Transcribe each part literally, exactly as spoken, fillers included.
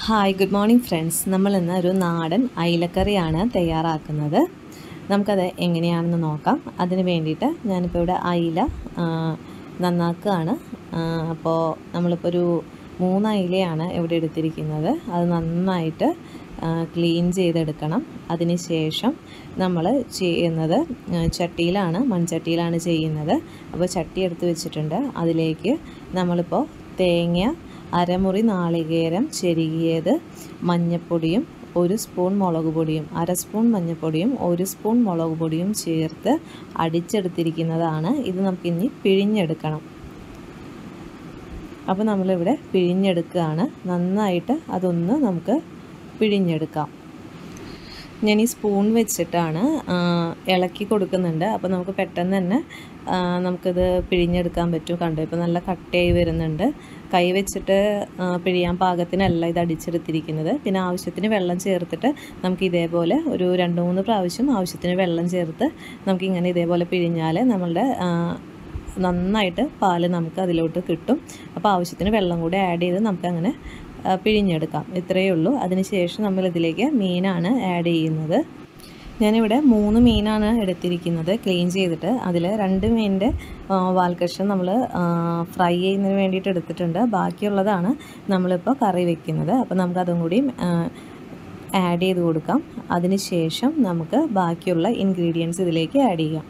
Hi good morning friends. നമ്മൾ ഇന്ന് ഒരു നാടൻ അയിലക്കറിയാണ് തയ്യാറാക്കുന്നത്. നമുക്കത് എങ്ങനെയാണെന്ന് നോക്കാം. അതിന് വേണ്ടിയിട്ട് ഞാനിപ്പോൾ ഇവിടെ അയില നന്നാക്കുകയാണ്. അപ്പോൾ നമ്മളിപ്പോൾ ഒരു മൂന്ന് അയിലയാണ് ഇവിടെ എടുത്തിരിക്കുന്നത്. അത് നന്നായിട്ട് ക്ലീൻ ചെയ്തെടുക്കണം. അതിന് ശേഷം നമ്മൾ ചെയ്യുന്നത് ചട്ടിയിലാണ്, മൺചട്ടിയിലാണ് ചെയ്യുന്നത്. അപ്പോൾ ചട്ടി എടുത്ത് വെച്ചിട്ടുണ്ട്. അതിലേക്ക് നമ്മളിപ്പോൾ തേങ്ങ, അരമുറി നാളികേരം ചെരുകിയത്, മഞ്ഞൾപ്പൊടിയും ഒരു സ്പൂൺ മുളക് പൊടിയും, അര സ്പൂൺ മഞ്ഞൾപ്പൊടിയും ഒരു സ്പൂൺ മുളക് പൊടിയും ചേർത്ത് അടിച്ചെടുത്തിരിക്കുന്നതാണ്. ഇത് നമുക്കിനി പിഴിഞ്ഞെടുക്കണം. അപ്പോൾ നമ്മളിവിടെ പിഴിഞ്ഞെടുക്കുകയാണ്. നന്നായിട്ട് അതൊന്ന് നമുക്ക് പിഴിഞ്ഞെടുക്കാം. ഞാൻ ഈ സ്പൂൺ വെച്ചിട്ടാണ് ഇളക്കി കൊടുക്കുന്നുണ്ട്. അപ്പോൾ നമുക്ക് പെട്ടെന്ന് തന്നെ നമുക്കിത് പിഴിഞ്ഞെടുക്കാൻ പറ്റും. കണ്ടു, ഇപ്പോൾ നല്ല കട്ടയായി വരുന്നുണ്ട്. കൈ വെച്ചിട്ട് പിഴിയാൻ പാകത്തിനല്ല ഇത് അടിച്ചെടുത്തിരിക്കുന്നത്. പിന്നെ ആവശ്യത്തിന് വെള്ളം ചേർത്തിട്ട് നമുക്ക് ഇതേപോലെ ഒരു രണ്ട് മൂന്ന് പ്രാവശ്യം ആവശ്യത്തിന് വെള്ളം ചേർത്ത് നമുക്കിങ്ങനെ ഇതേപോലെ പിഴിഞ്ഞാൽ നമ്മളുടെ നന്നായിട്ട് പാല് നമുക്ക് അതിലോട്ട് കിട്ടും. അപ്പോൾ ആവശ്യത്തിന് വെള്ളം കൂടി ആഡ് ചെയ്ത് നമുക്കങ്ങനെ പിഴിഞ്ഞെടുക്കാം. ഇത്രയേ ഉള്ളൂ. അതിനുശേഷം നമ്മളിതിലേക്ക് മീനാണ് ആഡ് ചെയ്യുന്നത്. ഞാനിവിടെ മൂന്ന് മീനാണ് എടുത്തിരിക്കുന്നത് ക്ലീൻ ചെയ്തിട്ട്. അതിൽ രണ്ട് മീനിൻ്റെ വാൽക്കഷ്ണം നമ്മൾ ഫ്രൈ ചെയ്യുന്നതിന് വേണ്ടിയിട്ട് എടുത്തിട്ടുണ്ട്. ബാക്കിയുള്ളതാണ് നമ്മളിപ്പോൾ കറി വെക്കുന്നത്. അപ്പോൾ നമുക്കതും കൂടി ആഡ് ചെയ്ത് കൊടുക്കാം. അതിന് ശേഷം നമുക്ക് ബാക്കിയുള്ള ഇൻഗ്രീഡിയൻസ് ഇതിലേക്ക് ആഡ് ചെയ്യാം.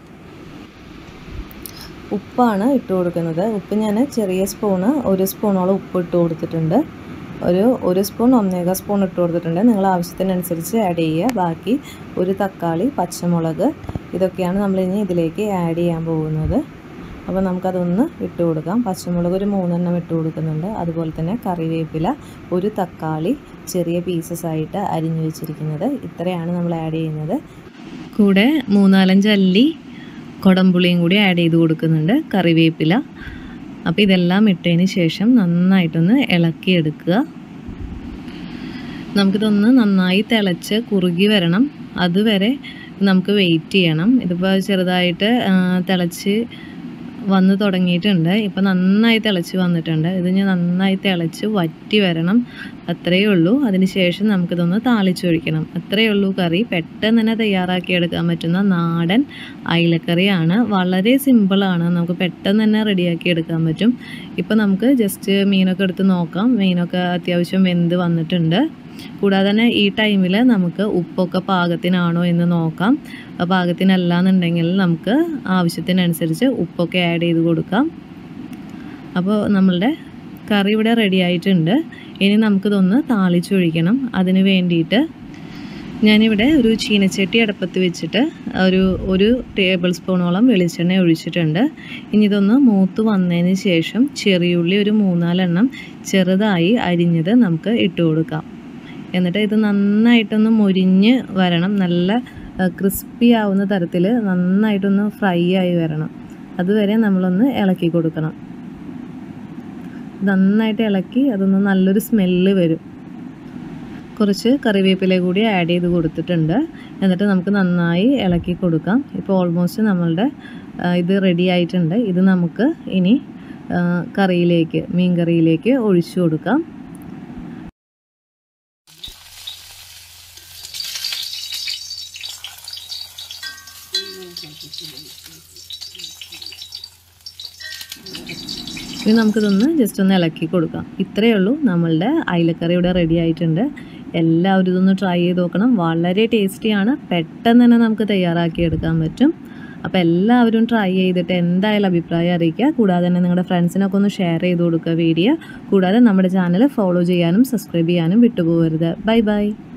ഉപ്പാണ് ഇട്ട് കൊടുക്കുന്നത്. ഉപ്പ് ഞാൻ ചെറിയ സ്പൂണ് ഒരു സ്പൂണോളം ഉപ്പ് ഇട്ട് കൊടുത്തിട്ടുണ്ട്. ഒരു ഒരു സ്പൂൺ ഒന്നേകാൽ സ്പൂൺ ഇട്ട് കൊടുത്തിട്ടുണ്ട്. നിങ്ങൾ ആവശ്യത്തിനനുസരിച്ച് ആഡ് ചെയ്യുക. ബാക്കി ഒരു തക്കാളി, പച്ചമുളക്, ഇതൊക്കെയാണ് നമ്മളിനി ഇതിലേക്ക് ആഡ് ചെയ്യാൻ പോകുന്നത്. അപ്പോൾ നമുക്കതൊന്ന് ഇട്ട് കൊടുക്കാം. പച്ചമുളക് ഒരു മൂന്നെണ്ണം ഇട്ട് കൊടുക്കുന്നുണ്ട്. അതുപോലെ തന്നെ കറിവേപ്പില, ഒരു തക്കാളി ചെറിയ പീസസ് ആയിട്ട് അരിഞ്ഞു വെച്ചിരിക്കുന്നത്. ഇത്രയാണ് നമ്മൾ ആഡ് ചെയ്യുന്നത്. കൂടെ മൂന്നാലഞ്ച് അല്ലി കൊടംപുളിയും കൂടി ആഡ് ചെയ്ത് കൊടുക്കുന്നുണ്ട്, കറിവേപ്പില. അപ്പോൾ ഇതെല്ലാം ഇട്ടതിന് ശേഷം നന്നായിട്ടൊന്ന് ഇളക്കിയെടുക്കുക. നമുക്കിതൊന്ന് നന്നായി തിളച്ച് കുറുകി വരണം. അതുവരെ നമുക്ക് വെയിറ്റ് ചെയ്യണം. ഇതിപ്പോൾ ചെറുതായിട്ട് തിളച്ച് വന്ന് തുടങ്ങിയിട്ടുണ്ട്. ഇപ്പോൾ നന്നായി തിളച്ച് വന്നിട്ടുണ്ട്. ഇത് ഞാൻ നന്നായി തിളച്ച് വറ്റി വരണം. അത്രയേ ഉള്ളൂ. അതിന് ശേഷം നമുക്കിതൊന്ന് താളിച്ചൊഴിക്കണം. അത്രയേ ഉള്ളൂ കറി. പെട്ടെന്ന് തന്നെ തയ്യാറാക്കിയെടുക്കാൻ പറ്റുന്ന നാടൻ അയിലക്കറിയാണ്. വളരെ സിമ്പിളാണ്. നമുക്ക് പെട്ടെന്ന് തന്നെ റെഡിയാക്കി എടുക്കാൻ പറ്റും. ഇപ്പോൾ നമുക്ക് ജസ്റ്റ് മീനൊക്കെ എടുത്ത് നോക്കാം. മീനൊക്കെ അത്യാവശ്യം വെന്ത് വന്നിട്ടുണ്ട്. കൂടാതെ തന്നെ ഈ ടൈമിൽ നമുക്ക് ഉപ്പൊക്കെ പാകത്തിനാണോ എന്ന് നോക്കാം. പാകത്തിനല്ല എന്നുണ്ടെങ്കിൽ നമുക്ക് ആവശ്യത്തിനനുസരിച്ച് ഉപ്പൊക്കെ ആഡ് ചെയ്ത് കൊടുക്കാം. അപ്പോൾ നമ്മളുടെ കറി ഇവിടെ റെഡി ആയിട്ടുണ്ട്. ഇനി നമുക്കിതൊന്ന് താളിച്ചൊഴിക്കണം. അതിന് വേണ്ടിയിട്ട് ഞാനിവിടെ ഒരു ചീനച്ചട്ടി അടുപ്പത്ത് വെച്ചിട്ട് ഒരു ഒരു ടേബിൾ സ്പൂണോളം വെളിച്ചെണ്ണ ഒഴിച്ചിട്ടുണ്ട്. ഇനി ഇതൊന്ന് മൂത്ത് വന്നതിന് ശേഷം ചെറിയുള്ളി ഒരു മൂന്നാലെണ്ണം ചെറുതായി അരിഞ്ഞത് നമുക്ക് ഇട്ട് കൊടുക്കാം. എന്നിട്ട് ഇത് നന്നായിട്ടൊന്ന് മൊരിഞ്ഞ് വരണം. നല്ല ക്രിസ്പി ആവുന്ന തരത്തിൽ നന്നായിട്ടൊന്ന് ഫ്രൈ ആയി വരണം. അതുവരെ നമ്മളൊന്ന് ഇളക്കി കൊടുക്കണം. നന്നായിട്ട് ഇളക്കി അതൊന്ന് നല്ലൊരു സ്മെല്ല് വരും. കുറച്ച് കറിവേപ്പില കൂടി ആഡ് ചെയ്ത് കൊടുത്തിട്ടുണ്ട്. എന്നിട്ട് നമുക്ക് നന്നായി ഇളക്കി കൊടുക്കാം. ഇപ്പോൾ ഓൾമോസ്റ്റ് നമ്മളുടെ ഇത് റെഡി ആയിട്ടുണ്ട്. ഇത് നമുക്ക് ഇനി കറിയിലേക്ക്, മീൻ കറിയിലേക്ക് ഒഴിച്ചു കൊടുക്കാം. ഇനി നമുക്കിതൊന്ന് ജസ്റ്റ് ഒന്ന് ഇളക്കി കൊടുക്കാം. ഇത്രയേ ഉള്ളൂ. നമ്മളുടെ അയിലക്കറി ഇവിടെ റെഡി ആയിട്ടുണ്ട്. എല്ലാവരും ഇതൊന്ന് ട്രൈ ചെയ്ത് നോക്കണം. വളരെ ടേസ്റ്റിയാണ്. പെട്ടെന്ന് തന്നെ നമുക്ക് തയ്യാറാക്കി എടുക്കാൻ പറ്റും. അപ്പോൾ എല്ലാവരും ട്രൈ ചെയ്തിട്ട് എന്തായാലും അഭിപ്രായം അറിയിക്കുക. കൂടാതെ തന്നെ നിങ്ങളുടെ ഫ്രണ്ട്സിനൊക്കെ ഒന്ന് ഷെയർ ചെയ്ത് കൊടുക്കുക വീഡിയോ. കൂടാതെ നമ്മുടെ ചാനൽ ഫോളോ ചെയ്യാനും സബ്സ്ക്രൈബ് ചെയ്യാനും വിട്ടുപോകരുത്. Bye bye.